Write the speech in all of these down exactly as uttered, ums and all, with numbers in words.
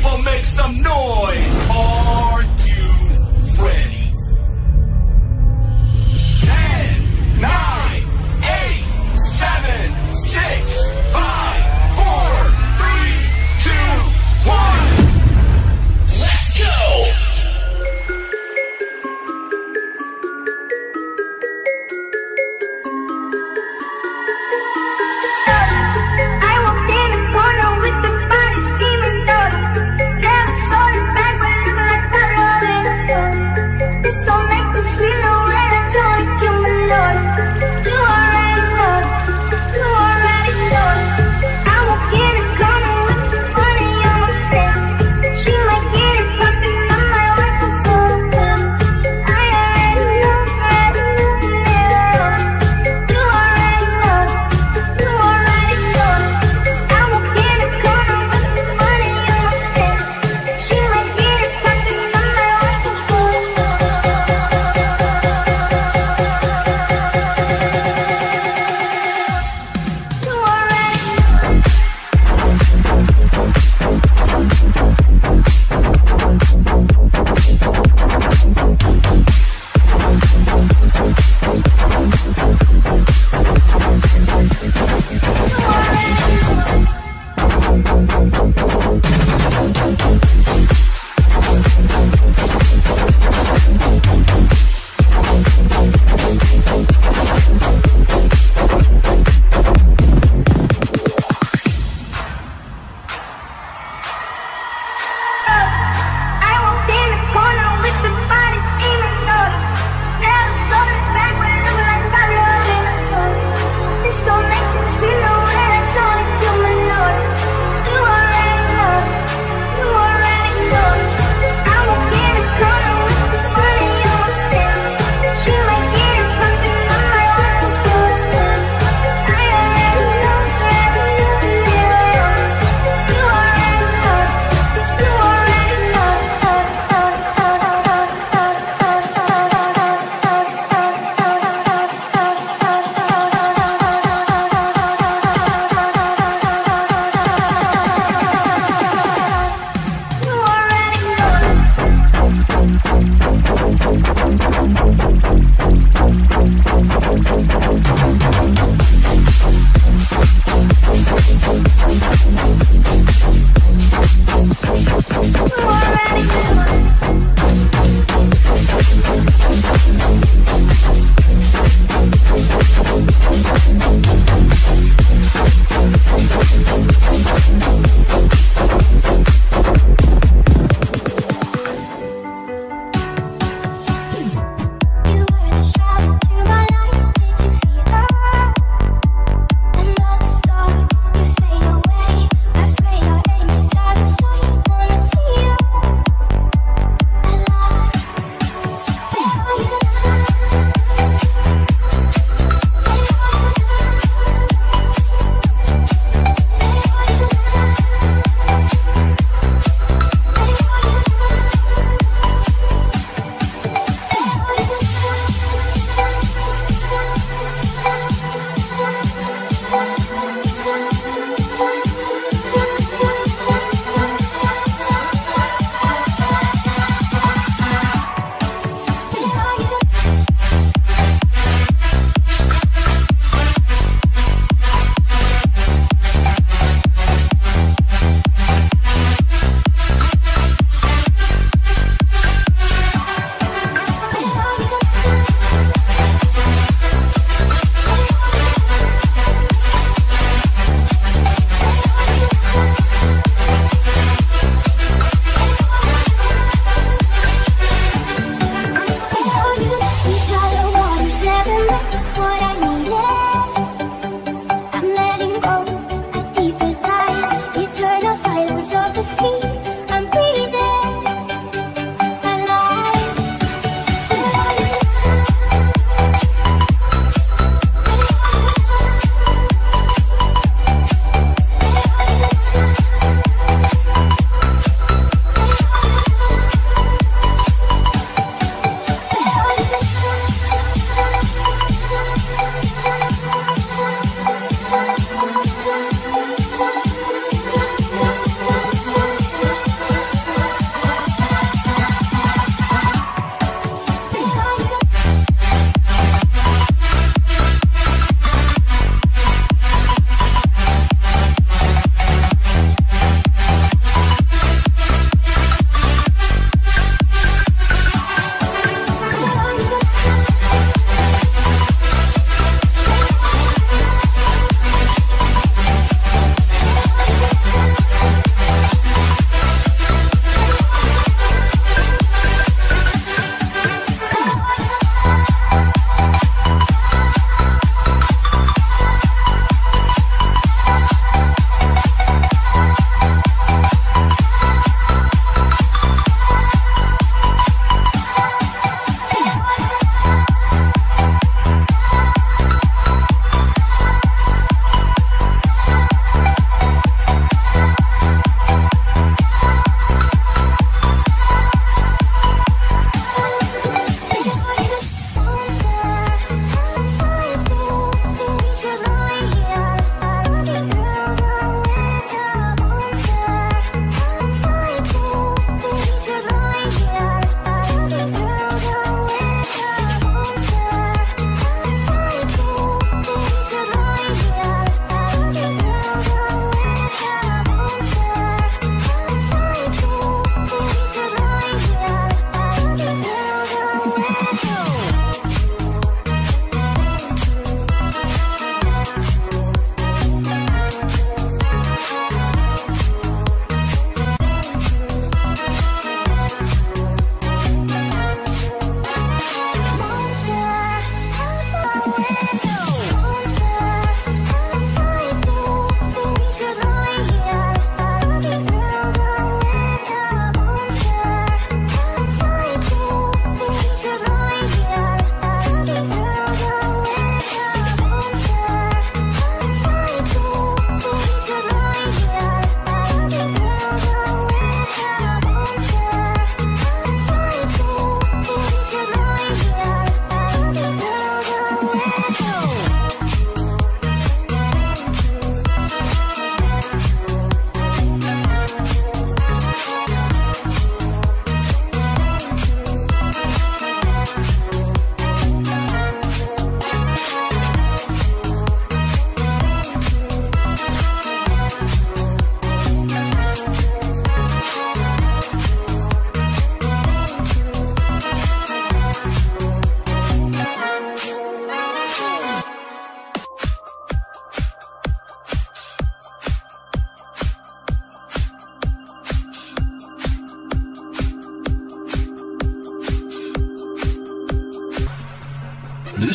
people make some noise. Are you ready? Ten, nine, eight, seven, six, five, four, three, two, one. Let's go! I walked in the corner with the body screaming dirty. Never saw it back, but look like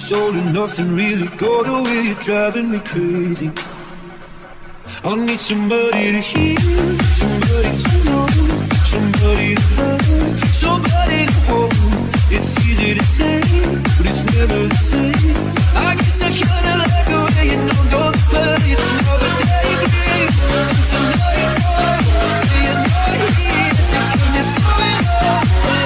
soul and nothing really go the way you're driving me crazy. I need somebody to hear, somebody to know, somebody to love, somebody to hold. It's easy to say, but it's never the same. I guess I kinda like the way you know, don't play it. Another day breeze, it's another fall. You're not here, so can you throw it all?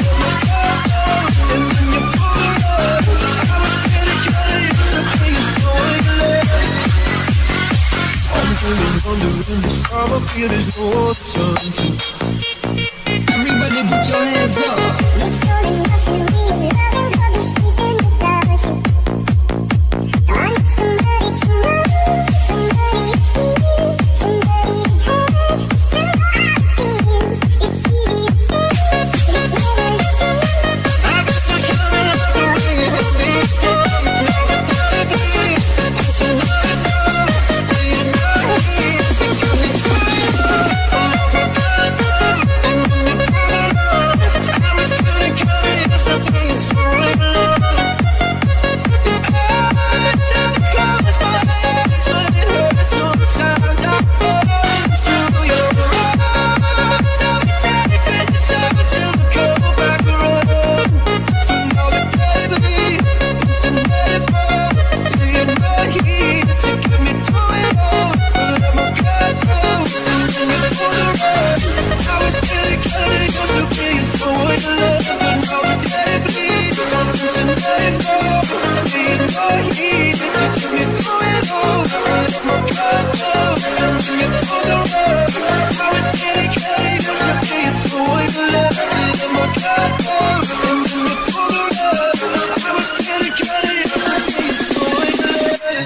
And when you pull the rug, I was getting kinda used to being so in love. I'm feeling under and this time I feel there's no other time to. Everybody put your hands up. Let's go to nothing, we loving, I'll be sleeping without you. I need somebody to know, somebody to hear, somebody to have. Still know how it feels. It's easy to say, but it's never the same. I guess I kinda like the way you have me scared. Never thought it'd be it's another fall. You're not here, so can we try it all? Oh my God, no. And when you pull it up, I was kinda kinda used to being so in love. And I try to close my eyes, but it hurts sometimes. I fall into your arms. I'll be safe in the summer till the cold back around. So now the baby, it's another fall. You're not here to get me through it all. But I'm okay now, and then you pull the rug. I was getting kinda used to being so in love. But now the baby, it's another fall. You're not here to get me through it all. But I'm okay now, and then you pull the rug. I was getting kinda used to being so in love. But I'm okay now, and then you pull the rug. I was getting kinda used to being so in love.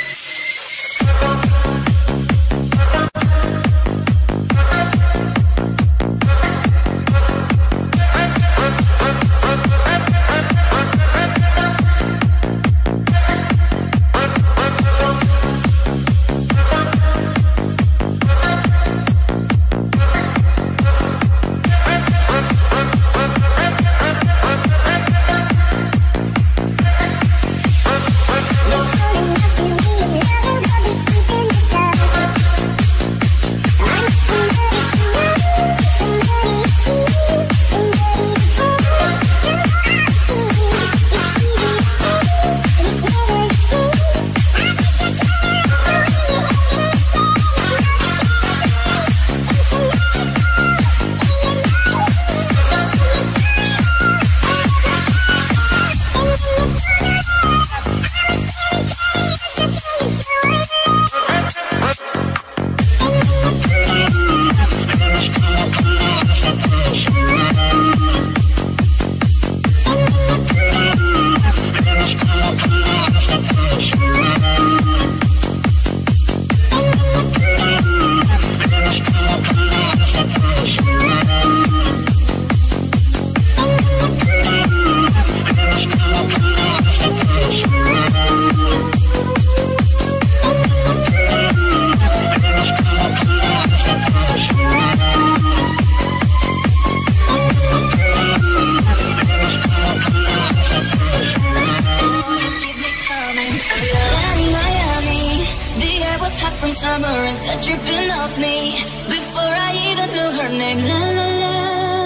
From summer and said dripping off me before I even knew her name. La la la,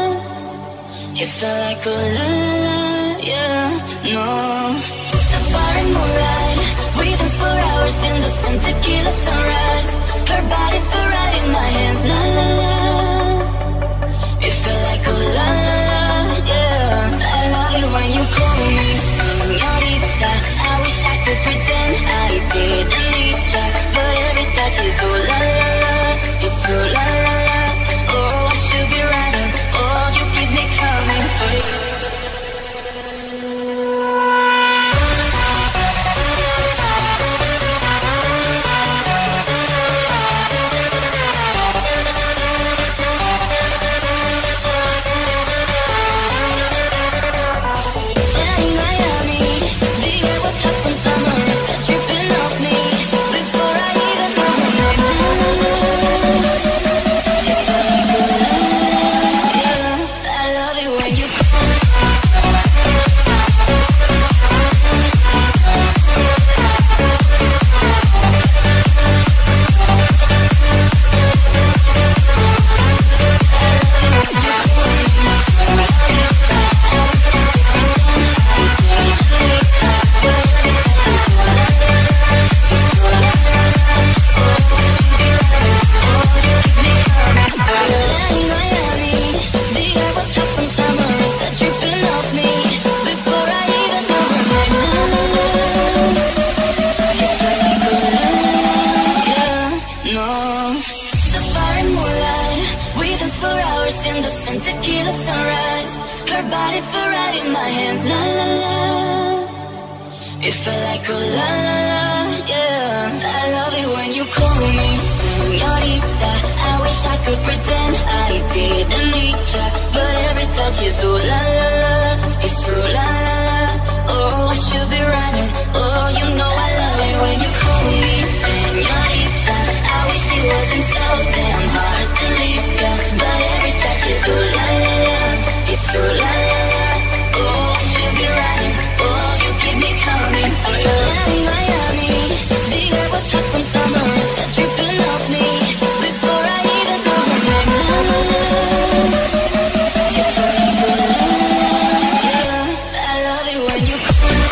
it felt like a la la la, yeah, no. Safari moonlight, we danced for hours in the sun, tequila sunrise. Her body felt right in my hands. La la la, it felt like a la la la, yeah. I love it when you call me señorita. I wish I could pretend I didn't need ya, but every touch is so la la la, it's so la la la. Oh, I should be running, oh, you keep me coming for you. wine, tequila sunrise. Her body felt right in my hands, la la la. It felt like a la la la, yeah. I love it when you call me señorita. I wish I could pretend I didn't need ya, but every touch is ooh la la la. It's true la la la. Oh, I should be running. Oh, you know I love it when you call me señorita. I wish it wasn't so damn hard to leave ya, but every touch is ooh la la la. It's true la la la. Oh, I should be running. Oh, you keep me coming. Miami, Miami, the air was hot from summer, and got dripping off me before I even know her name. La la la. You felt like a la la la, yeah. I love it when you.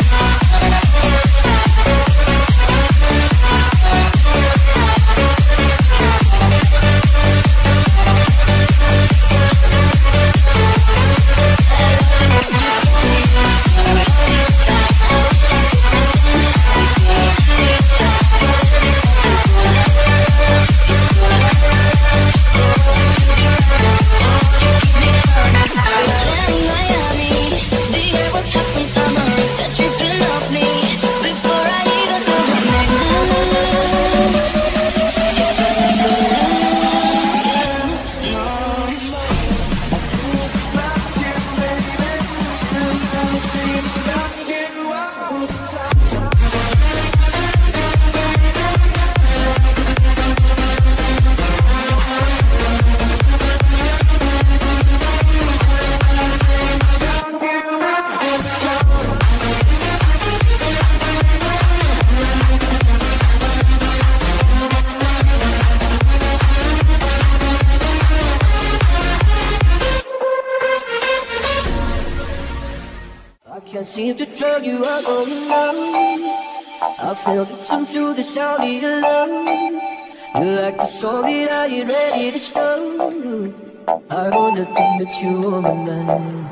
Can't seem to turn you up on the line. I feel the tune to the sound of your love. You're like the song that I ain't ready to start. I wanna think that you are my man.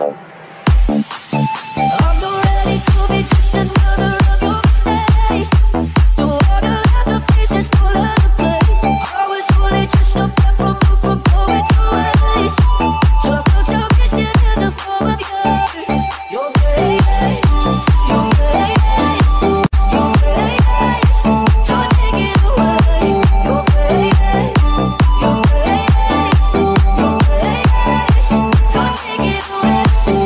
I'm not ready to be just another of your mistakes. Don't wanna let the pieces fall out of place. I was only just a step removed from going to waste. So I felt your kissing in the form of yours. Your grace. Take it away.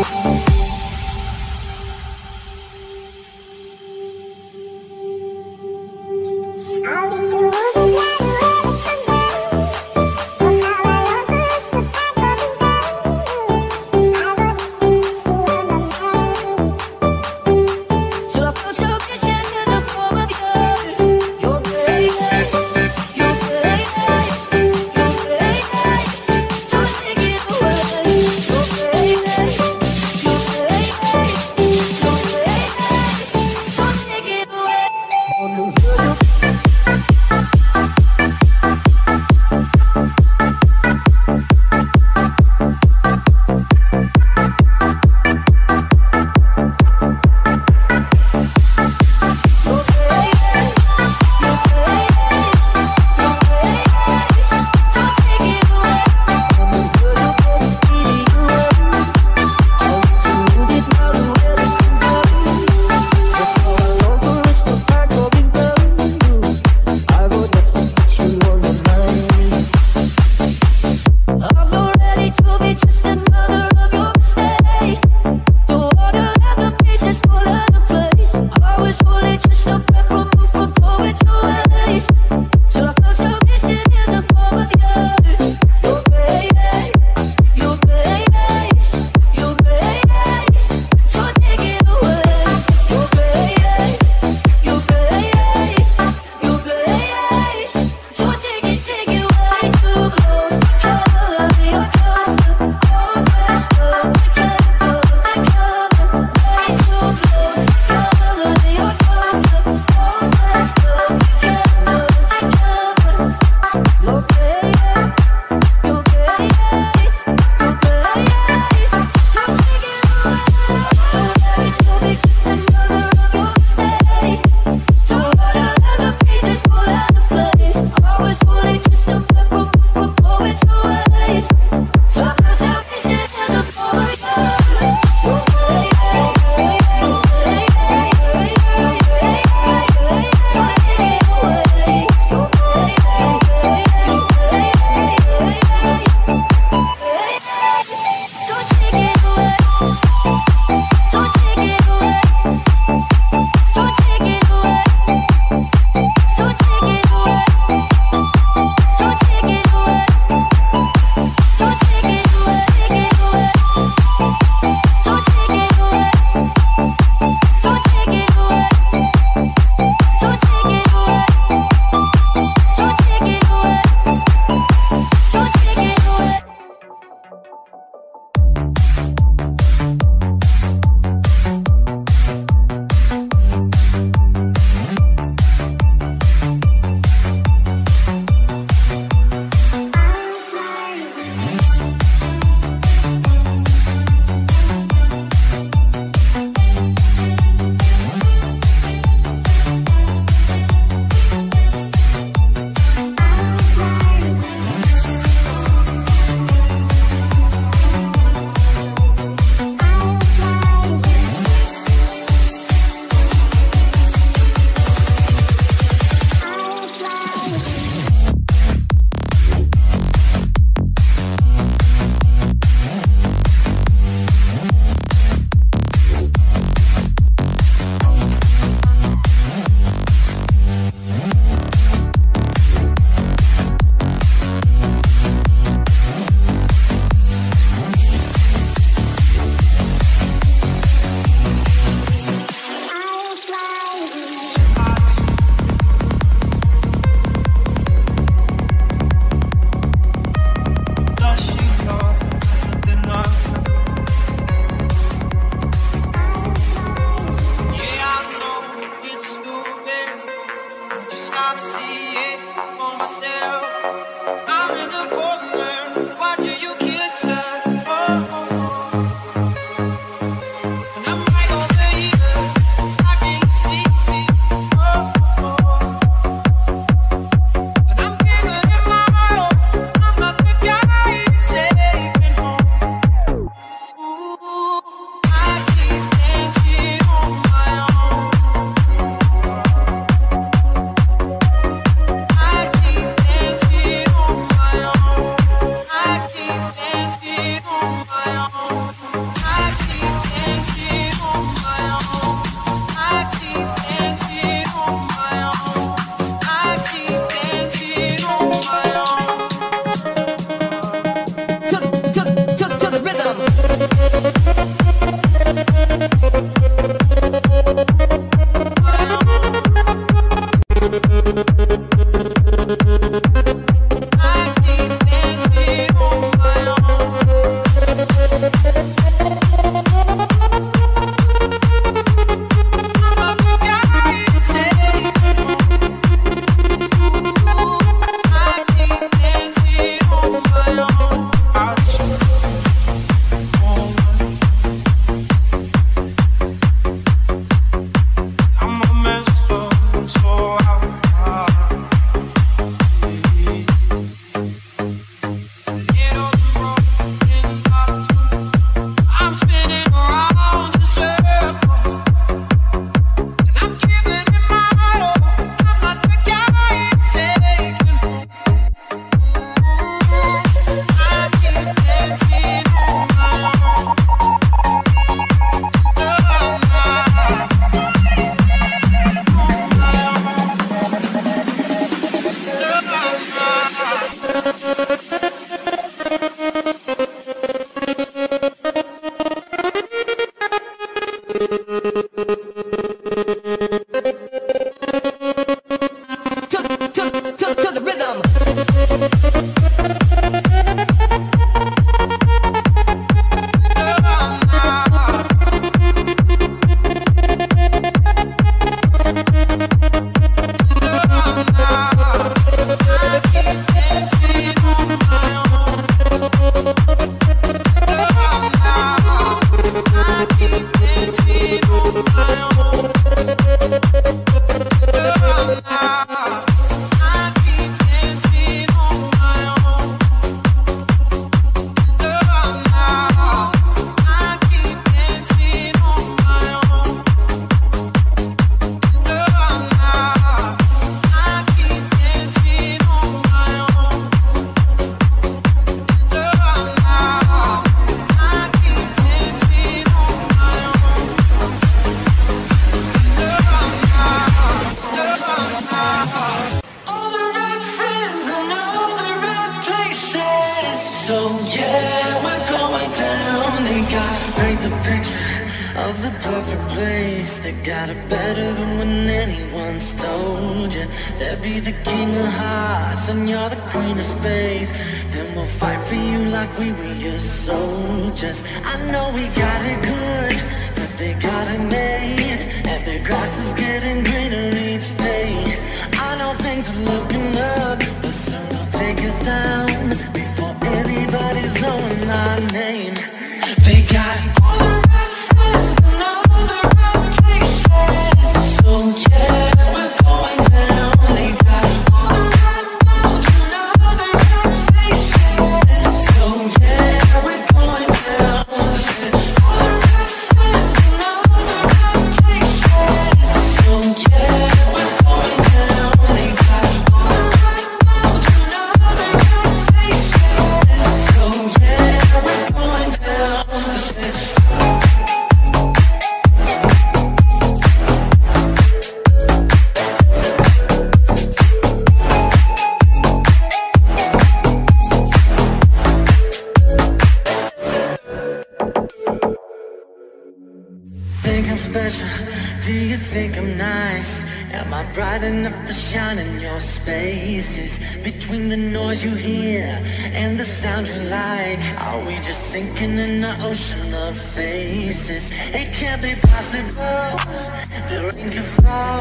Between the noise you hear and the sound you like, are we just sinking in the ocean of faces? It can't be possible, the rain can fall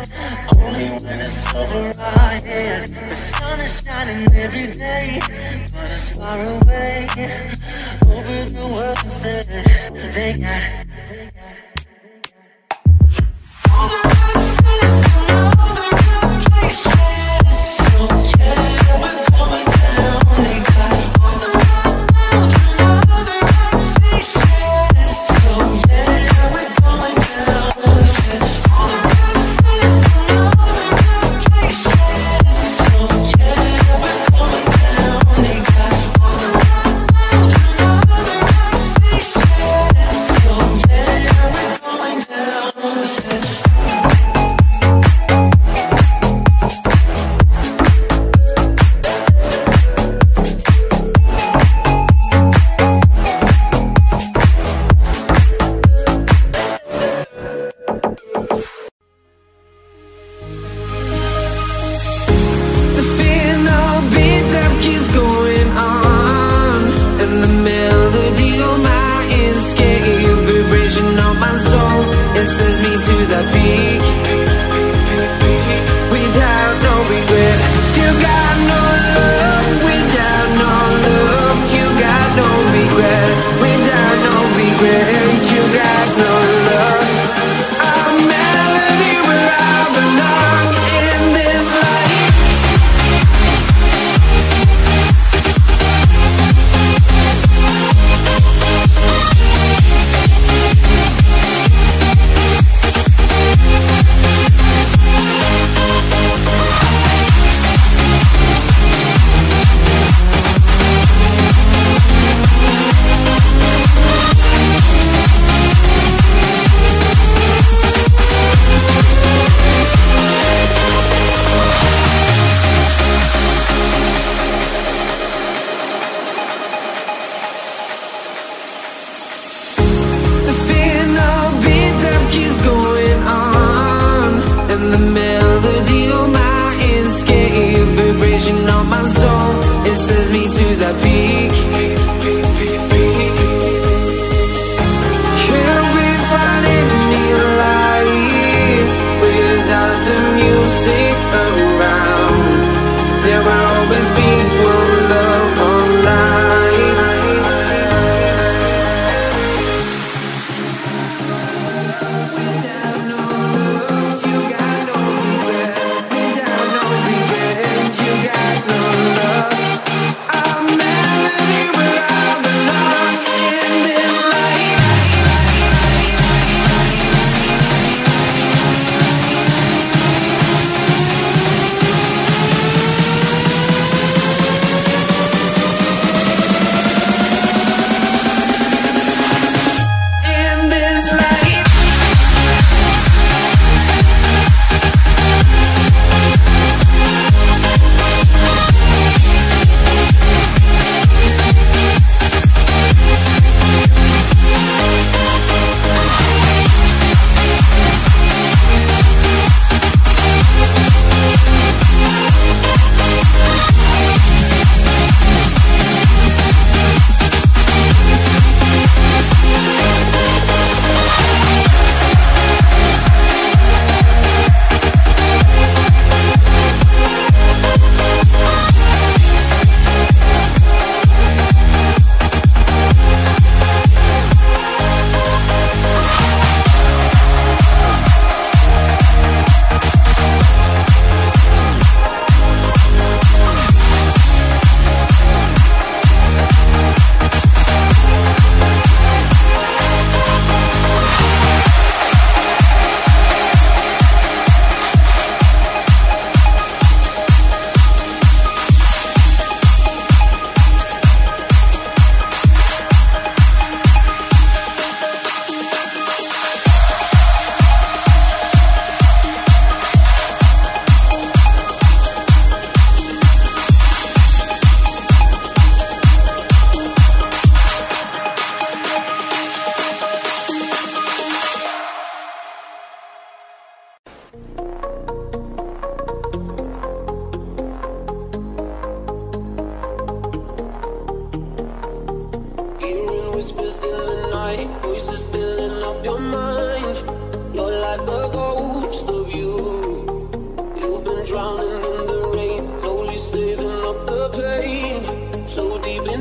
only when it's over our heads. The sun is shining every day, but it's far away over the world instead. They got all the right friends and all the right places.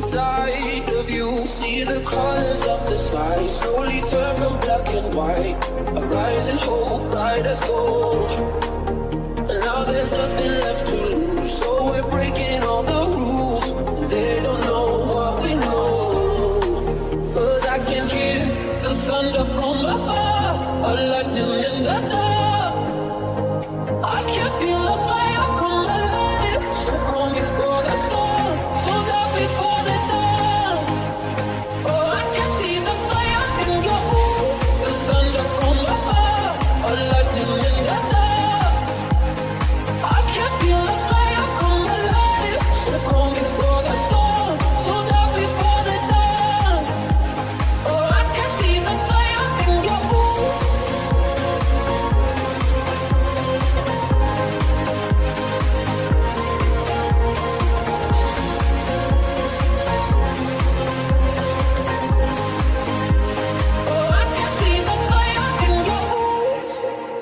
inside of you. See the colors of the sky slowly turn from black and white. A rising hope, bright as gold. And now there's nothing left to lose, so we're breaking all the rules. They don't know what we know, 'cause I can hear the thunder from afar, a lightning in the dark. I can feel a fire come alive, so calm before the storm, so dark before the dawn. Oh, I can see the fire in your eyes, the thunder from afar, a lightning in the dark. I can feel the fire come alive, so calm before the storm, so dark before the dawn. Oh, I can see the fire in your eyes. Oh, I can see the fire in your eyes.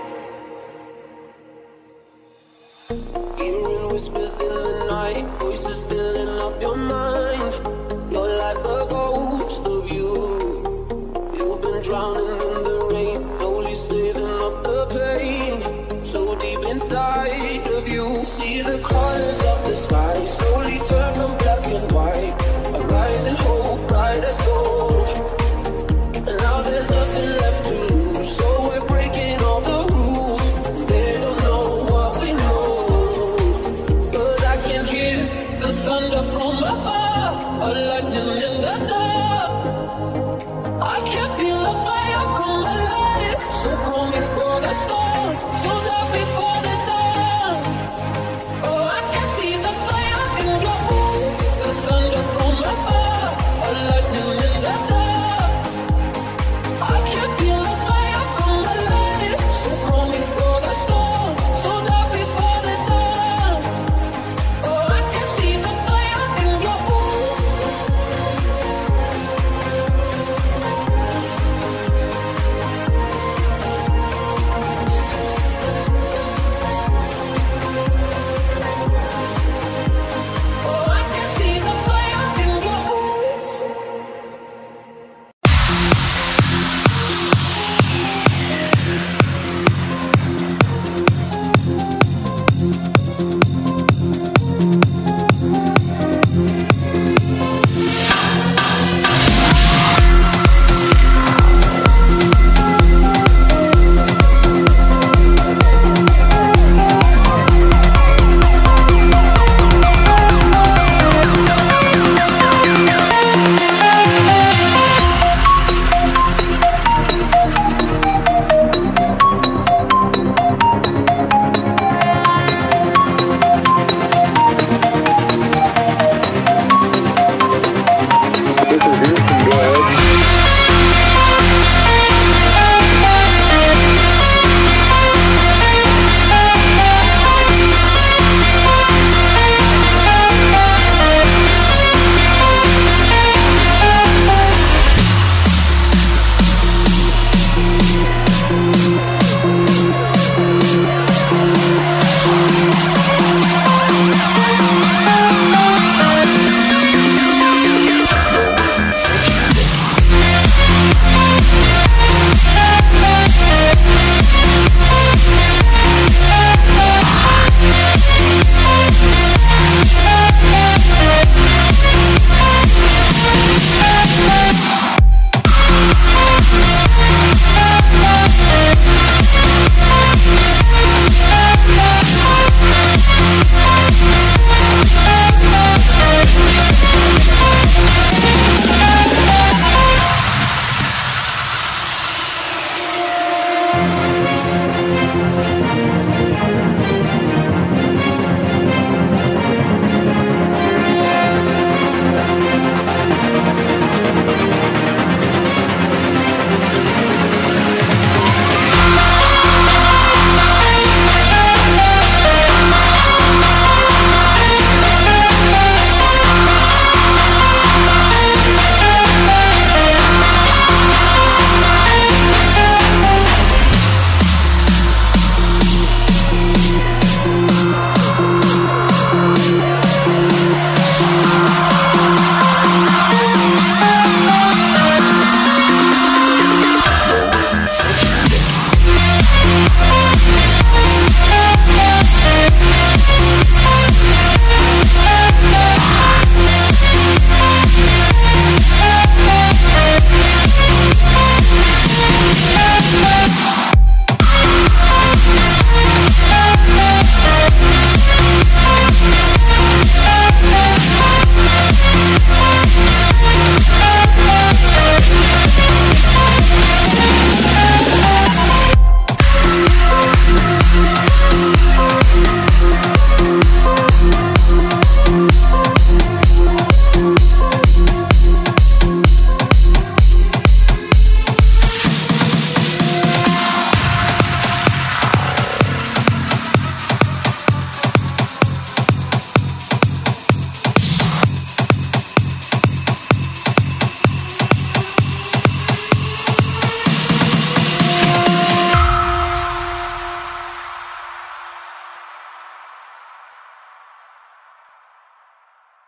Hearing whispers in the night, voices filling up your mind. You're like a ghost of you. You've been drowning in the rain, slowly saving up the pain. So deep inside of you, see the colors of the sky slowly turn from black and white. A rising hope, bright as gold. And now there's nothing left to lose, so we're breaking all the rules. They don't know what we know, 'cause I can hear the thunder from afar, a lightning in the dark. I can feel a fire come alive, so calm before the storm, so dark before the dawn. Oh, I can see the fire in your eyes, the thunder from afar, a lightning in the dark. I can feel the fire come alive, so calm before the storm, so dark before the dawn. Oh, I can see the fire in your eyes.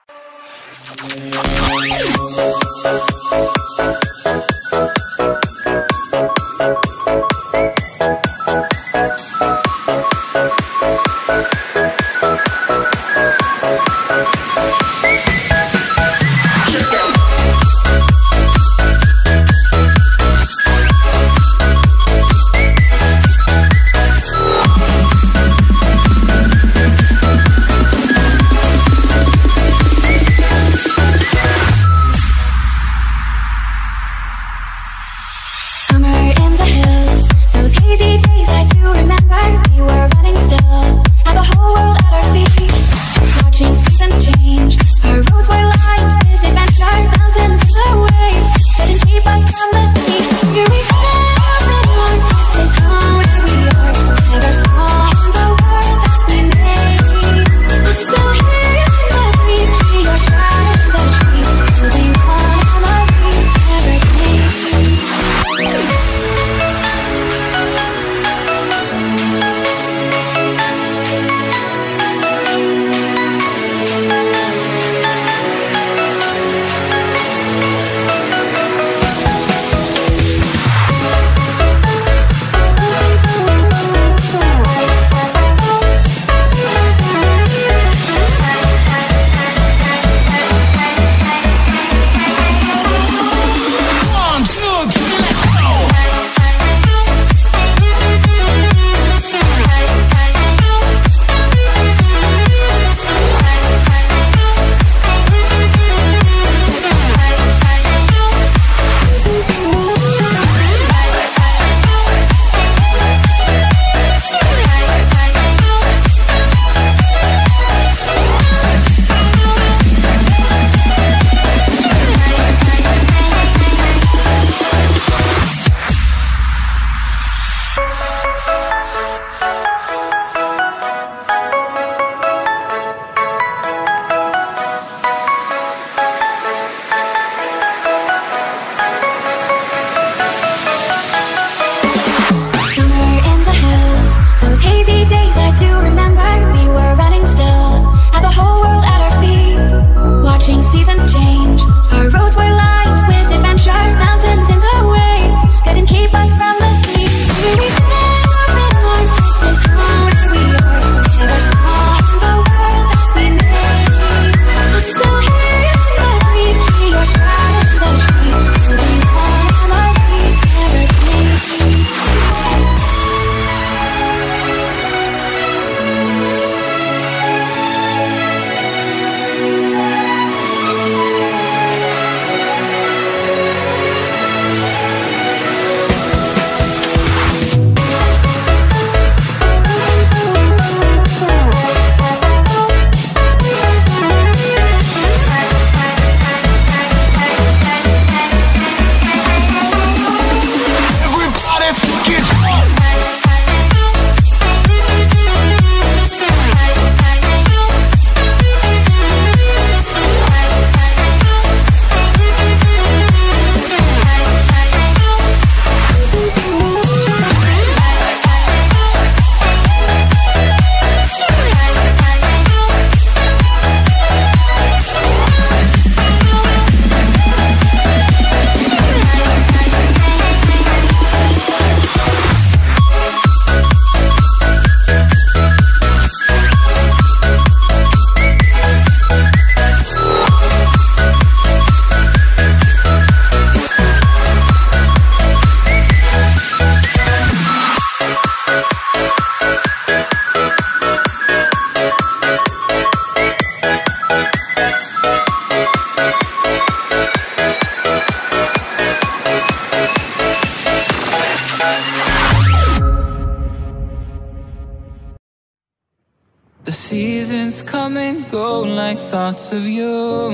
The seasons come and go like thoughts of you.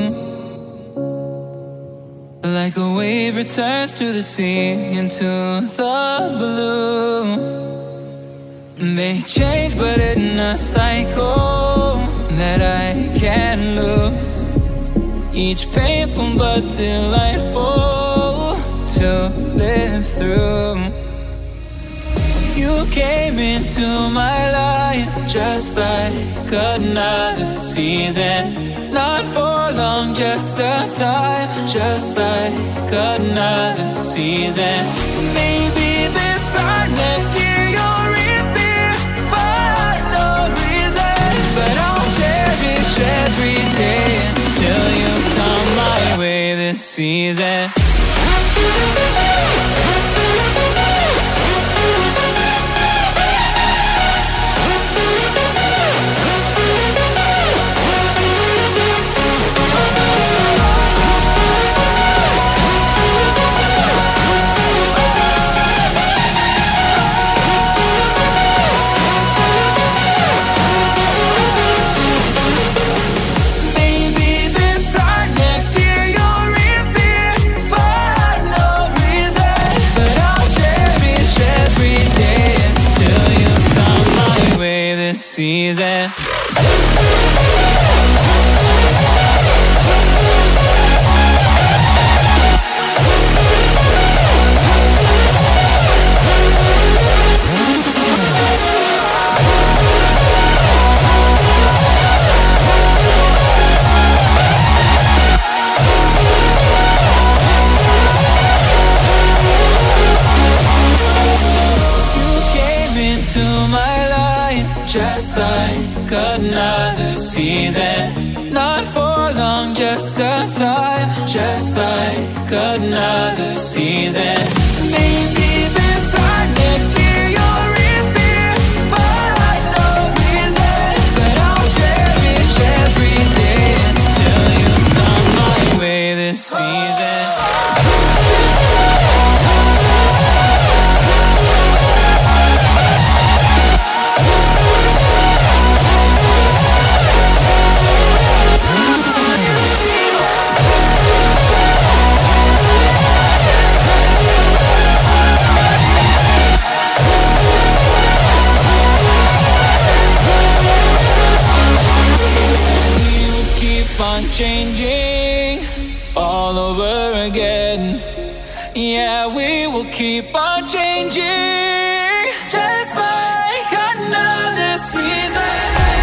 Like a wave returns to the sea into the blue. They change but in a cycle that I can't lose. Each painful but delightful to live through. You You came into my life just like another season. Not for long, just a time, just like another season. Maybe this time next year you'll reappear for no reason, but I'll cherish every day until you come my way this season. Season. Just like another season. Not for long, just a time, just like another season. Maybe this time next year you'll reappear for no reason, but I'll cherish every day until you come my way this season. Changing all over again. Yeah, we will keep on changing, just like another season.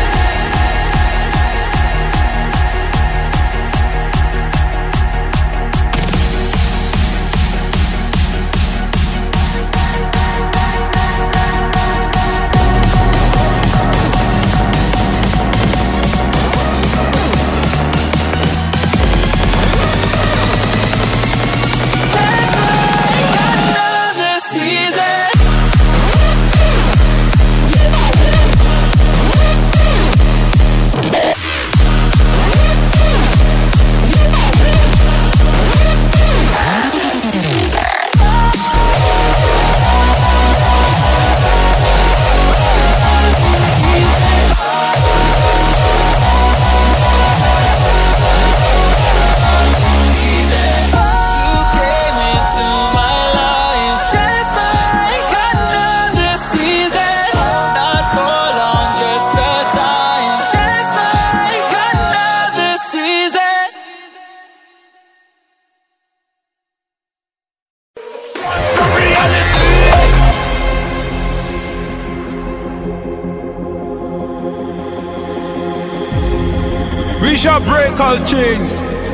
We shall break all chains,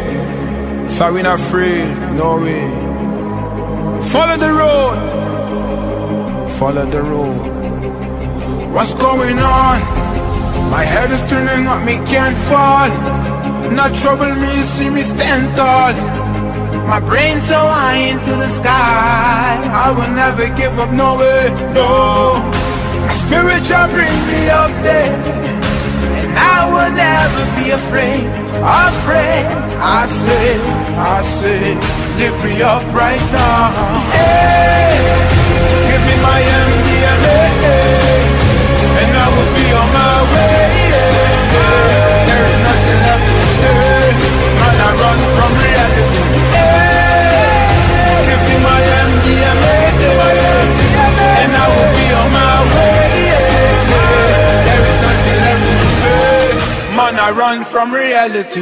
so we not afraid, no way. Follow the road, follow the road. What's going on? My head is turning up, me can't fall. Not trouble me, see me stand tall. My brain's so high into the sky, I will never give up, no way, no. My spirit shall bring me up there, and I will never be afraid, afraid. I say, I say, lift me up right now. Hey, give me my M D M A, and I will be on my way. There is nothing left to say, man, I run from reality. Hey, give me my M D M A, and I will be on my way. There is nothing left to say, man, I run from reality.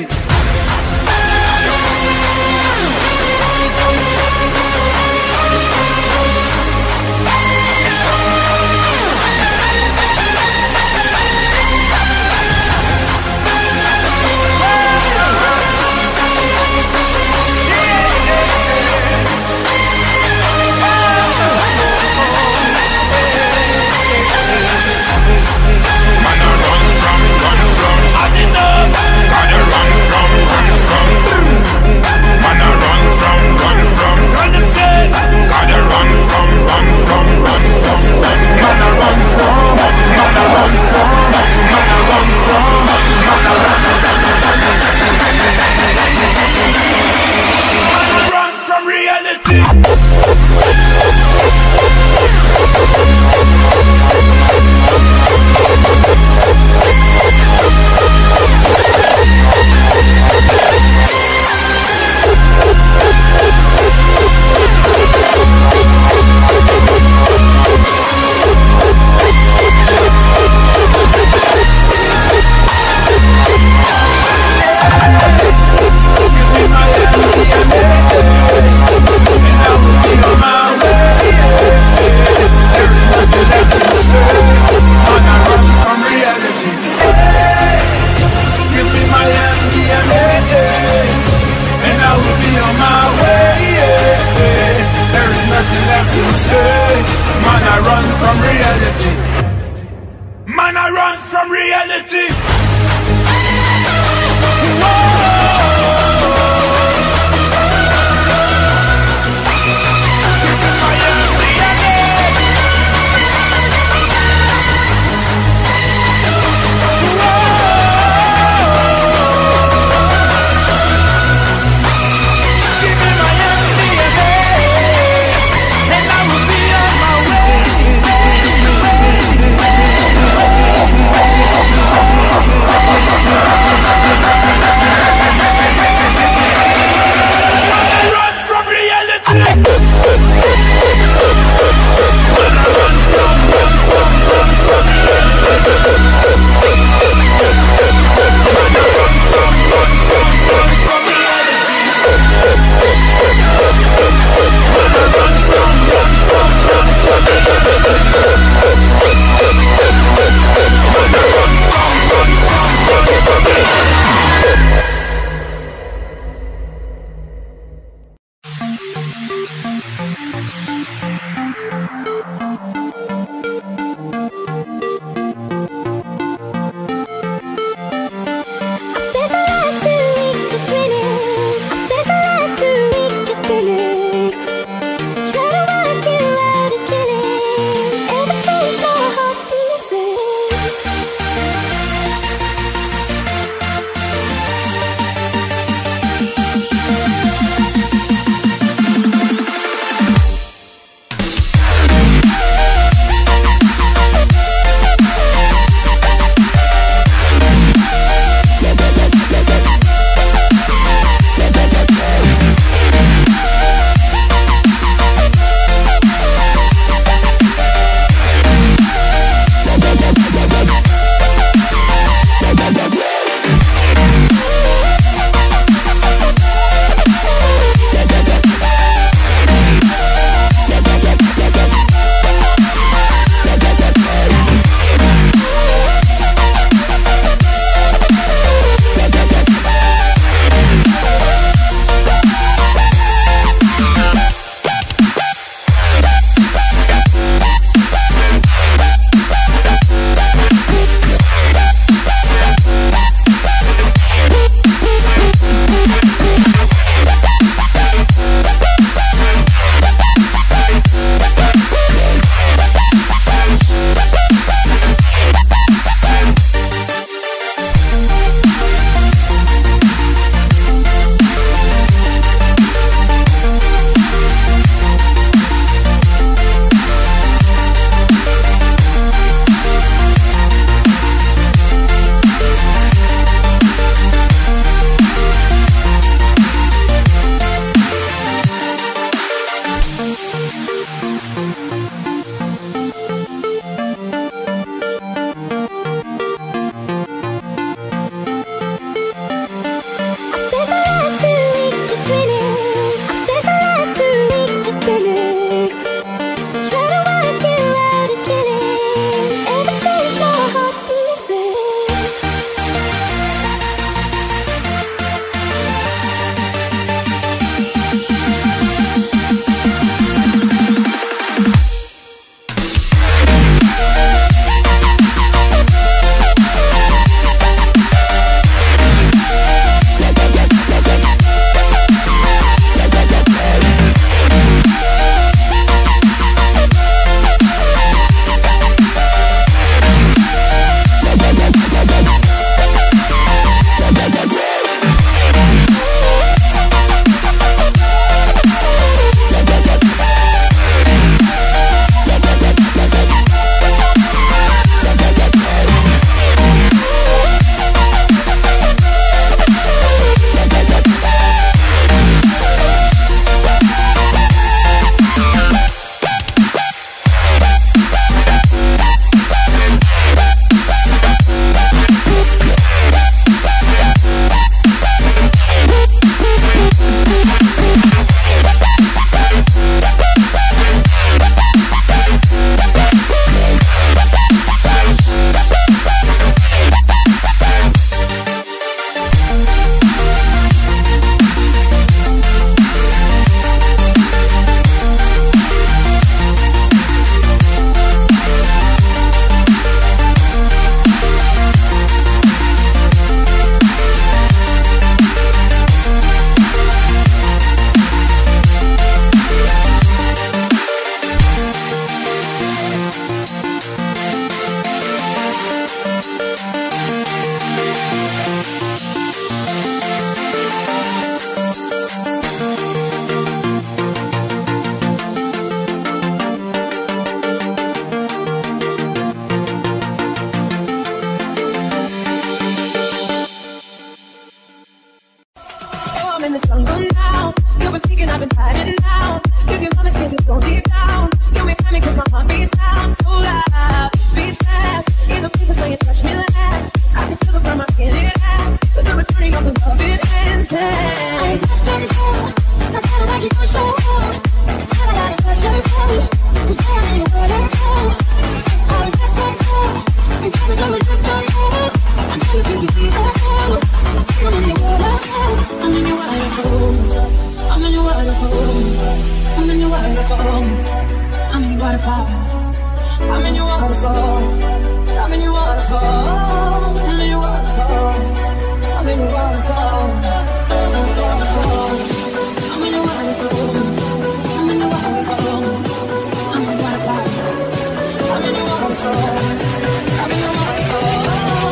I'm in the jungle now. You've been thinking I've been hiding now. If you wanna see me so deep down, you may find me cause my heart beats down so loud. Beats fast, in the places where you touch me last. I can feel the burn my skin, it acts. But the returning of the love, it ends fast. I just can't tell, I feel like you push so hard. I gotta touch your toe, to say I'm in your world and go. I just can't tell, and tell me don't we just don't know. I'm trying to keep you free, oh, oh. I'm in your world, oh, oh. I'm in your waterfall. I'm in your waterfall. I'm in your waterfall. I'm in your waterfall. I'm in your waterfall. I'm in your waterfall. I'm in your waterfall. I'm in your waterfall. I'm in your waterfall. I'm in your waterfall. I'm in your waterfall. I'm in your waterfall. I'm in your waterfall. I'm in your waterfall.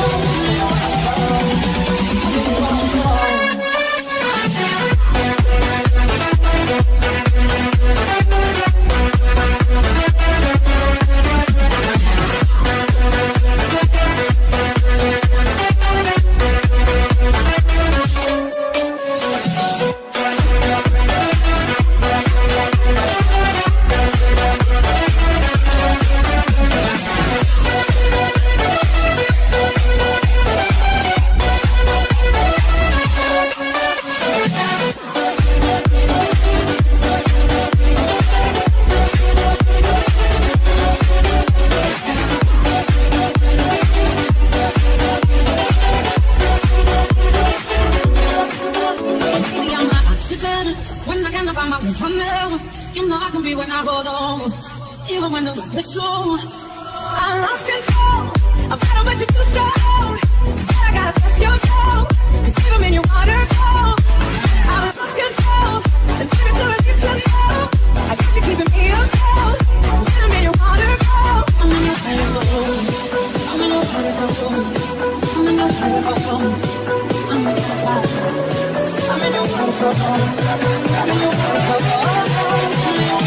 When I can't find my way from there, you know I can be when I hold on. Even when the road is true, I lost control. I'm better but you're too strong. But I gotta touch your toe, cause even in your waterfall, I lost control. And every time I get to you, I got you keeping me afloat. I'm in your waterfall. I'm in your waterfall. I'm in your waterfall. I'm in your waterfall. I'm in your waterfall. I'm in your waterfall. I'm in your waterfall. I'm in your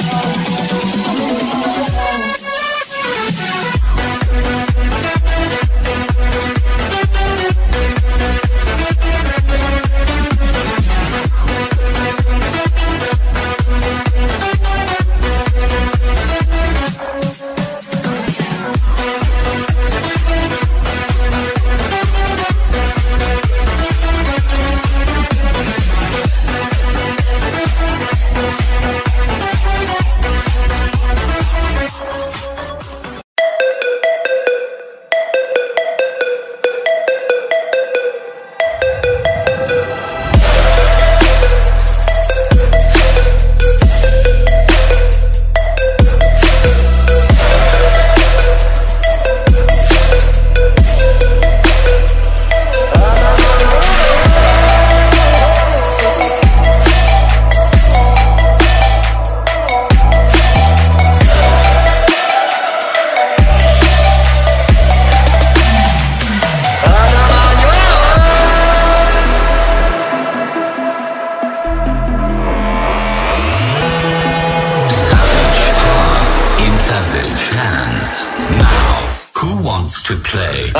to play.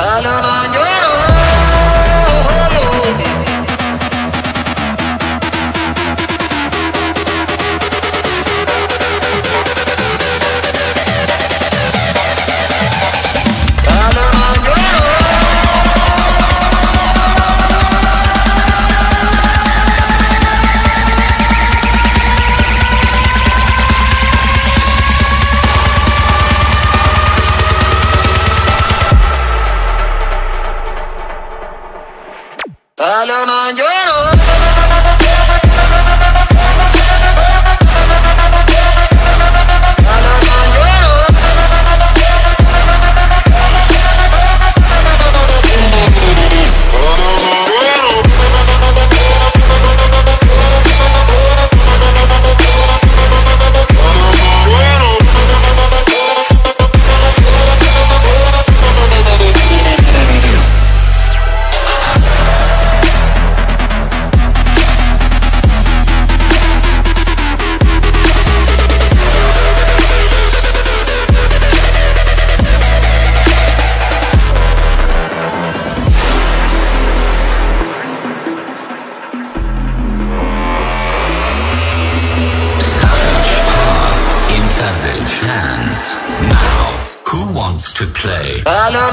to play.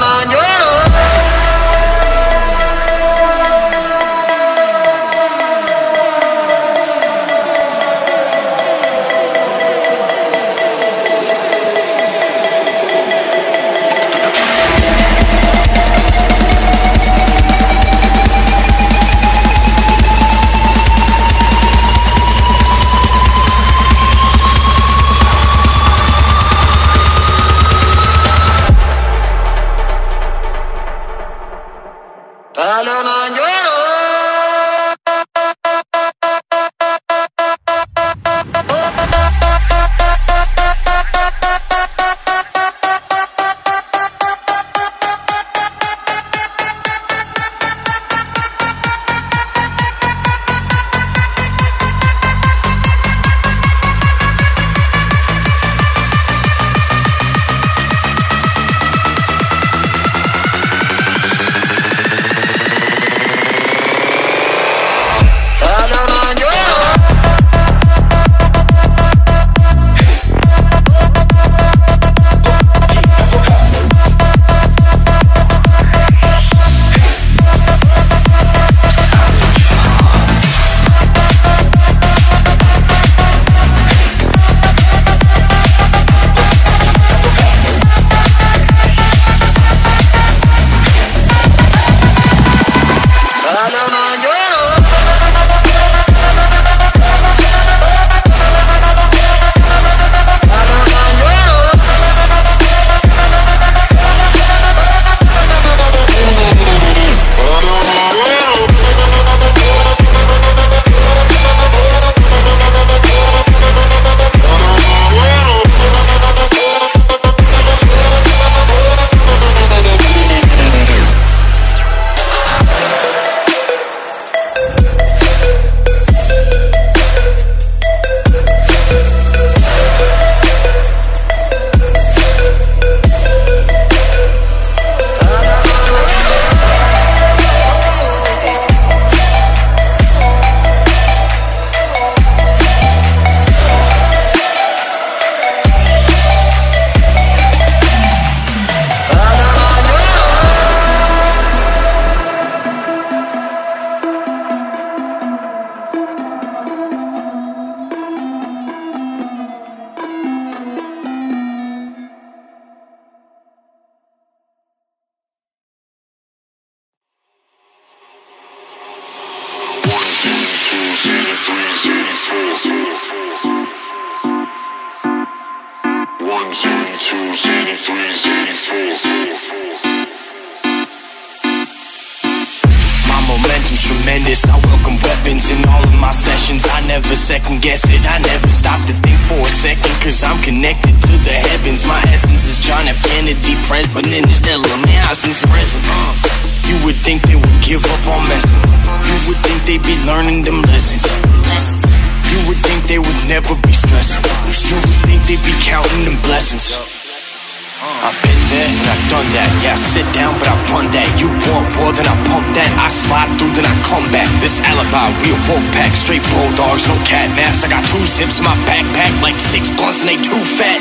Tremendous, I welcome weapons in all of my sessions. I never second guess it, I never stop to think for a second, cause I'm connected to the heavens. My essence is John F. Kennedy, president in this man, I since present. uh, You would think they would give up on messing. You would think they'd be learning them lessons. You would think they would never be stressing. You would think they'd be counting them blessings. I've been there and I've done that. Yeah, I sit down but I run that. You want war, then I pump that. I slide through, then I come back. This alibi, we a wolf pack. Straight bulldogs, no cat naps. I got two zips in my backpack, like six blunts and they too fat.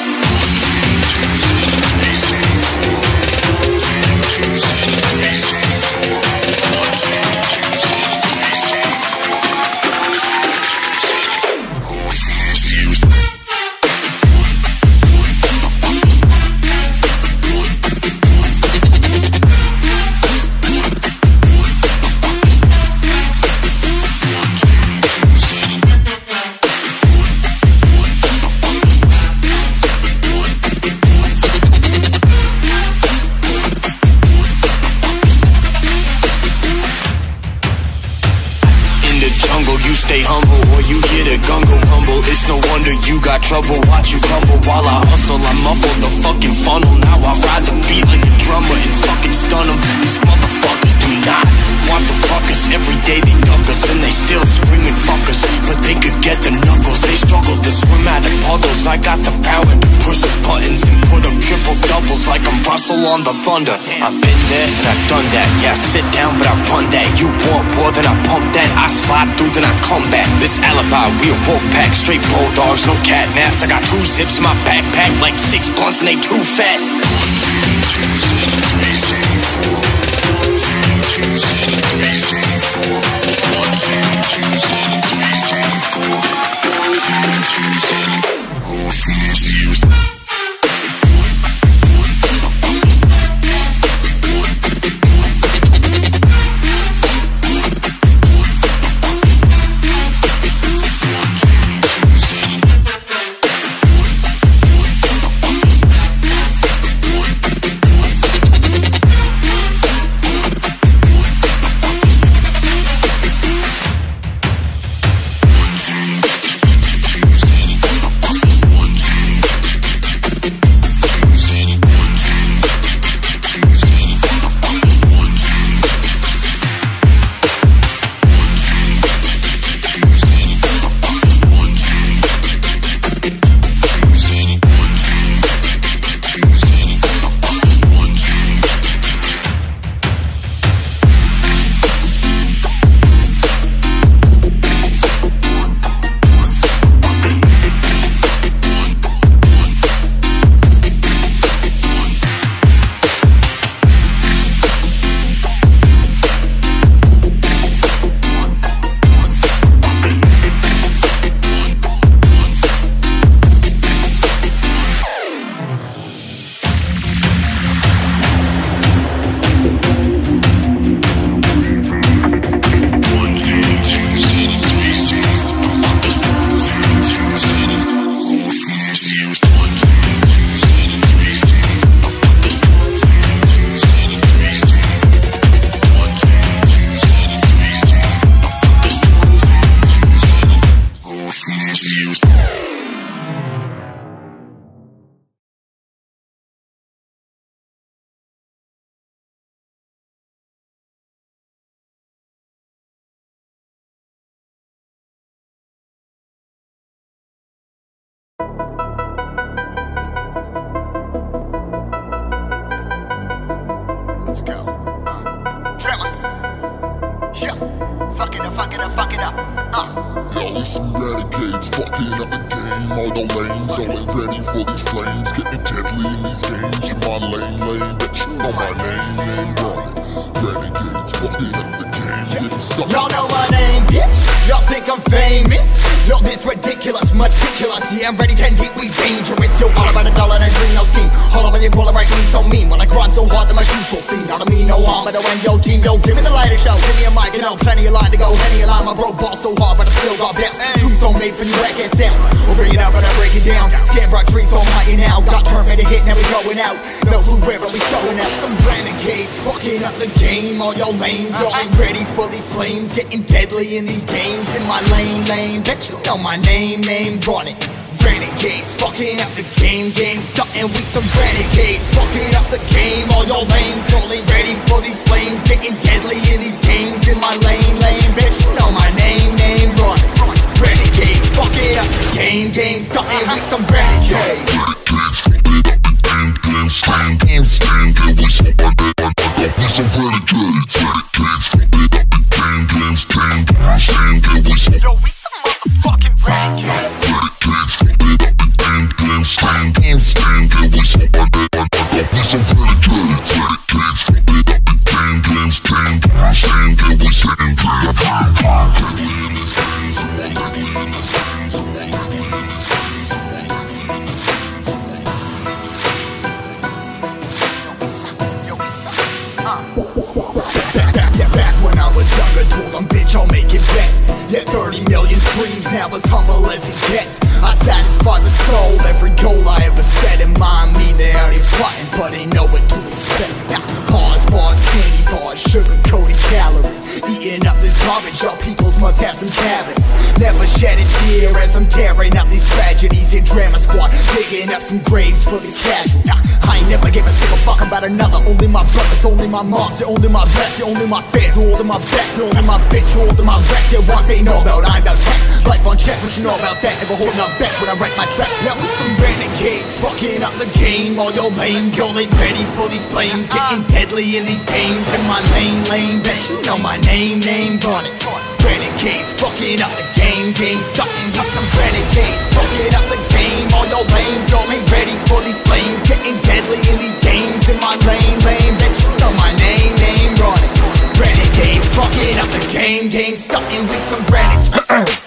Stay humble or you get a gungo humble. It's no wonder you got trouble. Watch you crumble while I hustle. I muffle the fucking funnel. Now I ride the beat like a drummer and fucking stun them. These motherfuckers do not want the fuckers. Every day they duck us and they still screaming fuck us. But they could get the knuckles. They struggle to swim out of puddles. I got the power to push the buttons and put up triple doubles like I'm Russell on the Thunder. I've been there and I've done that. Yeah, I sit down but I run that. You want war, then I pump that. I slide through, then I come back. This alibi, we a wolf pack. Straight bulldogs, no cat naps. I got two zips in my backpack, like six blunts and they too fat. it up, fuck it up, fuck it up. Uh. Y'all is some renegades, fucking up the game. All the lanes, y'all ain't ready for these flames. Getting deadly in these games. Come on, lame, lame, bet you know my name, name, run it. Renegades, fucking up the game. Getting stuck. Y'all know my name, bitch. Y'all think I'm famous. Yo, this ridiculous, meticulous. Yeah, I'm ready, ten deep, we dangerous. Yo, all about a dollar and a green, no scheme. All about your call, right, me so mean. When I grind so hard that my shoes so clean. Not to me, no harm, but I win yo team. Yo, give me the lighter show, give me a mic, you know, plenty of line to go. Henny a line, my bro ball so hard, but I still got bounce. Tombstone made for you, wreck and sound. We'll bring it out, but I break it down. Scan brought trees, so mighty now. Got turned, made a hit, now we going out. No clue where, but we showing out. Some renegades, fucking up the game. All y'all lames, y'all ain't ready for these flames. Getting deadly in these games. In my lane, lane, bet you know my name, name, run it. Renegades, fucking up the game, game, starting with some renegades, fucking up the game, all your lanes, y'all ain't ready for these flames, getting deadly in these games, in my lane, lane, bitch, you know my name, name, run, renegades, fucking up the game, game, starting with some renegades. Renegades, fucking up the game, game, stand, stand, we so bad, bad, bad, we some renegades, renegades, fucking up the game, game, stand, stand, we so. Yo, we some motherfucking renegades. Renegades, fucking up the game, game, stand, stand, we so bad, bad, bad, we some renegades, renegades, fucking up the game, game, stand, stand, we so. Deadly in this game, someone deadly in this game, someone deadly in this Back when I was younger, told them, bitch, I'll make it back. Yeah, thirty million streams, now as humble as it gets. I satisfy the soul, every goal I ever set in mind. Me, they out here plotting, but they know what to expect. Now, bars, bars, candy bars, sugar-coated calories. Eating up this garbage, y'all peoples must have some cavities. Never shed a tear as I'm tearing up these tragedies. Your drama squad, digging up some graves for the casual. Nah, I ain't never give a single fuck about another. Only my brothers, only my moms, you're only my reps, you're only my fans, you're only my bets, you're only my bitch, you're only my reps. You're one they know about, I'm about text. Life on check, what you know about that? Never holding up back when I write my tracks. Now we some renegades, fucking up the game. All your lanes, y'all ain't ready for these flames. Getting deadly in these games. In my lane, lane, bet you know my name, name, run it. Renegades, fucking up the game, game, starting with some renegades, fucking up the game. All your lanes, y'all ain't ready for these flames. Getting deadly in these games. In my lane, lane, bet you know my name, name, run it. Renegades, fucking up the game, game, starting with some renegades.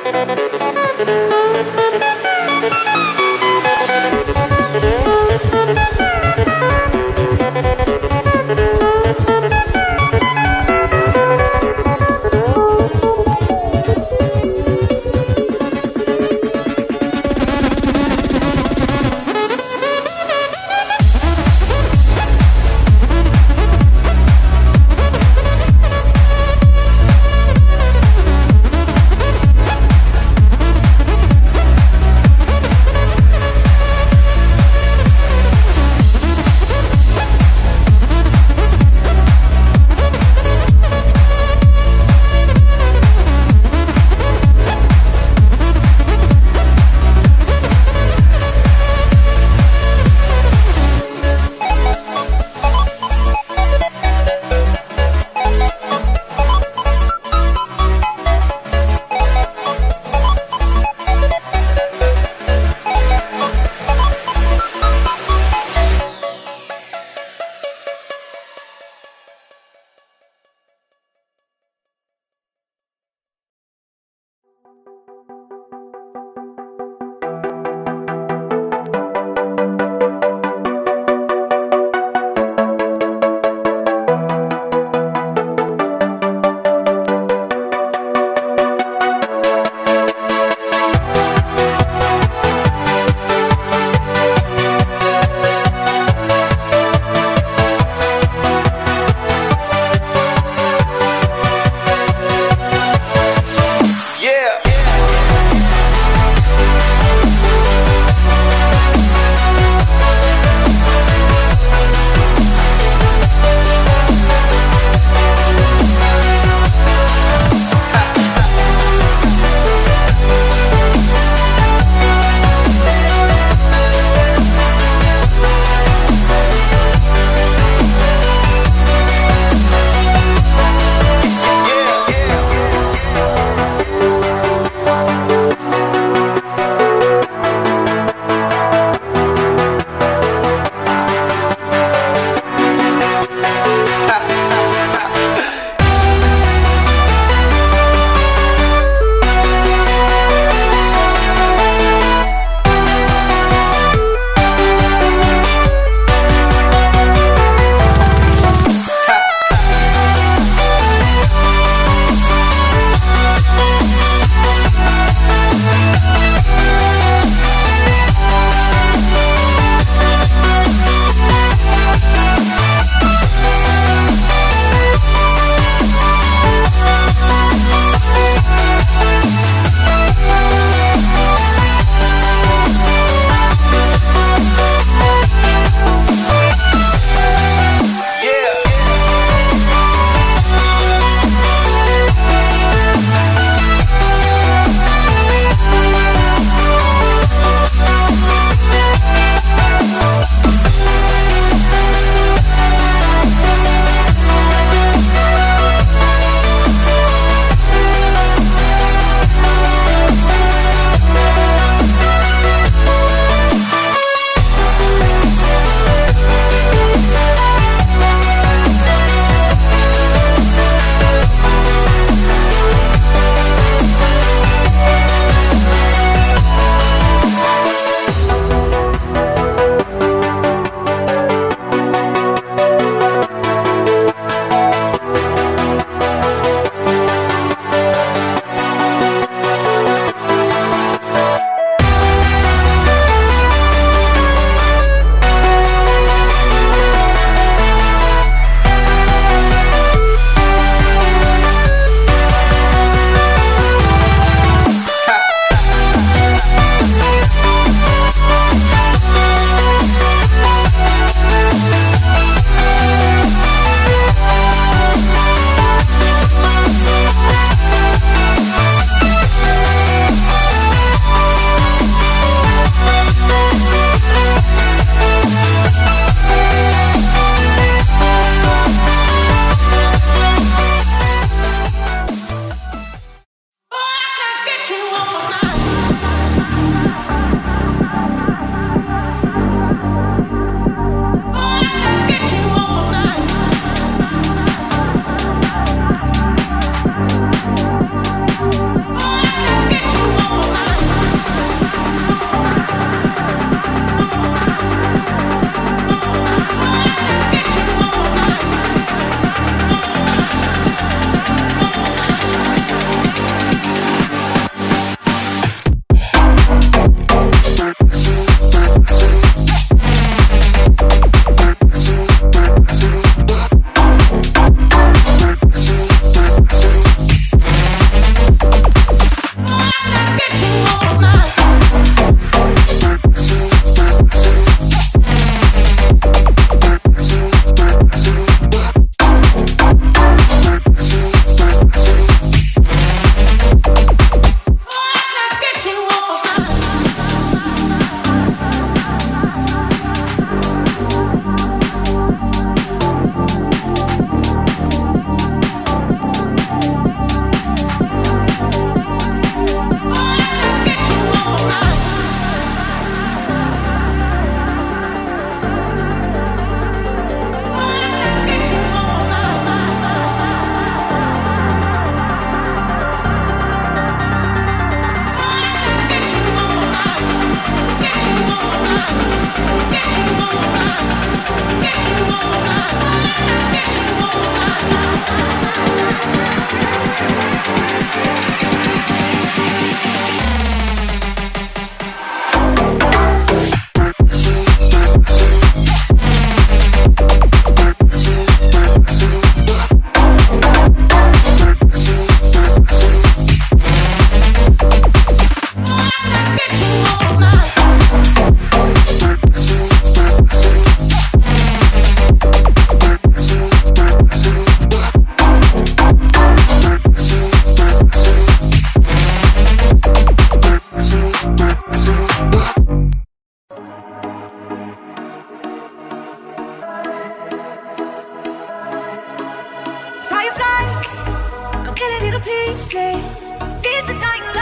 Yeah. a dying light.